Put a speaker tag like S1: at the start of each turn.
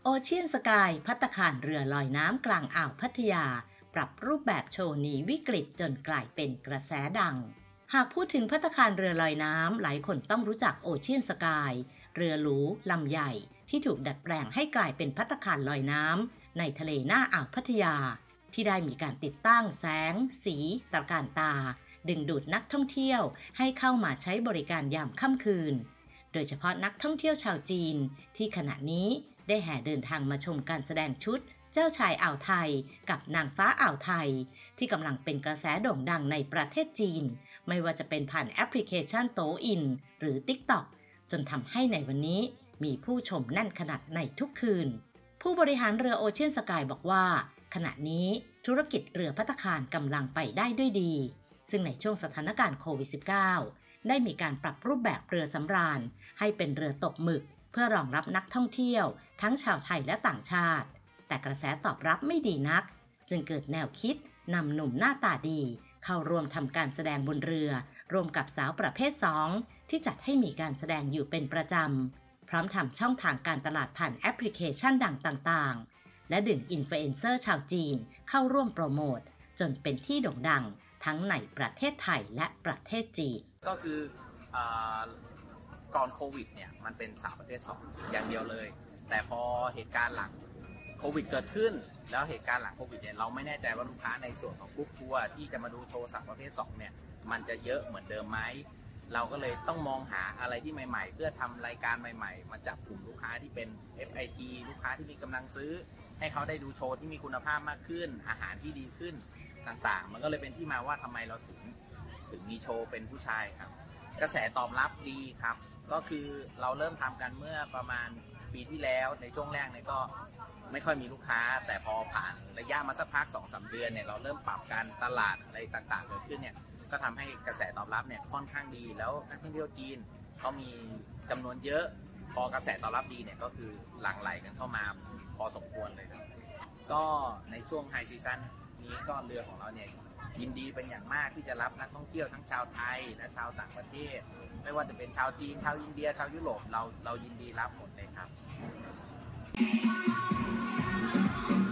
S1: โอเชียนสกายภัตตาคารเรือลอยน้ำกลางอ่าวพัทยาปรับรูปแบบโชว์หนีวิกฤตจนกลายเป็นกระแสดังหากพูดถึงภัตตาคารเรือลอยน้ำหลายคนต้องรู้จักโอเชียนสกายเรือหรูลำใหญ่ที่ถูกดัดแปลงให้กลายเป็นภัตตาคารลอยน้ำในทะเลหน้าอ่าวพัทยาที่ได้มีการติดตั้งแสงสีตระการตาดึงดูดนักท่องเที่ยวให้เข้ามาใช้บริการยามค่ำคืนโดยเฉพาะนักท่องเที่ยวชาวจีนที่ขณะนี้ได้แห่เดินทางมาชมการแสดงชุดเจ้าชายอ่าวไทยกับนางฟ้าอ่าวไทยที่กำลังเป็นกระแสโด่งดังในประเทศจีนไม่ว่าจะเป็นผ่านแอปพลิเคชันโตอินหรือ TikTok จนทำให้ในวันนี้มีผู้ชมแน่นขนาดในทุกคืนผู้บริหารเรือโอเชียนสกายบอกว่าขณะนี้ธุรกิจเรือภัตตาคารกำลังไปได้ด้วยดีซึ่งในช่วงสถานการณ์โควิด -19 ได้มีการปรับรูปแบบเรือสำราญให้เป็นเรือตกหมึกเพื่อรองรับนักท่องเที่ยวทั้งชาวไทยและต่างชาติแต่กระแสตอบรับไม่ดีนักจึงเกิดแนวคิดนำหนุ่มหน้าตาดีเข้าร่วมทำการแสดงบนเรือรวมกับสาวประเภท2ที่จัดให้มีการแสดงอยู่เป็นประจำพร้อมทำช่องทางการตลาดผ่านแอปพลิเคชันดังต่างๆและดึงอินฟลูเอนเซอร์ชาวจีนเข้าร่วมโปรโมทจนเป็นที่โด่งดังทั้งในประเทศไทยและประเทศจีน
S2: ก็คือก่อนโควิดเนี่ยมันเป็นสาวประเภท2อย่างเดียวเลยแต่พอเหตุการณ์หลังโควิดเกิดขึ้นแล้วเหตุการณ์หลังโควิดเนี่ยเราไม่แน่ใจว่าลูกค้าในส่วนของกรุ๊ปทัวร์ที่จะมาดูโชว์สาวประเภท2เนี่ยมันจะเยอะเหมือนเดิมไหมเราก็เลยต้องมองหาอะไรที่ใหม่ๆเพื่อทำรายการใหม่ๆมาจับกลุ่มลูกค้าที่เป็น FIT ลูกค้าที่มีกำลังซื้อให้เขาได้ดูโชว์ที่มีคุณภาพมากขึ้นอาหารที่ดีขึ้นต่างๆมันก็เลยเป็นที่มาว่าทำไมเราถึงมีโชว์เป็นผู้ชายครับกระแสตอบรับดีครับก็คือเราเริ่มทำกันเมื่อประมาณปีที่แล้วในช่วงแรกเนี่ยก็ไม่ค่อยมีลูกค้าแต่พอผ่านระยะมาสักพัก 2-3 เดือนเนี่ยเราเริ่มปรับการตลาดอะไรต่างๆเกิดขึ้นเนี่ยก็ทำให้กระแสตอบรับเนี่ยค่อนข้างดีแล้วนักท่องเที่ยวจีนเขามีจำนวนเยอะพอกระแสตอบรับดีเนี่ยก็คือหลั่งไหลกันเข้ามาพอสมควรเลยครับก็ในช่วงไฮซีซั่นนี้ก็เรือของเราเนี่ยยินดีเป็นอย่างมากที่จะรับนักท่องเที่ยวทั้งชาวไทยและชาวต่างประเทศไม่ว่าจะเป็นชาวจีนชาวอินเดียชาวยุโรปเรายินดีรับหมดเลยครับ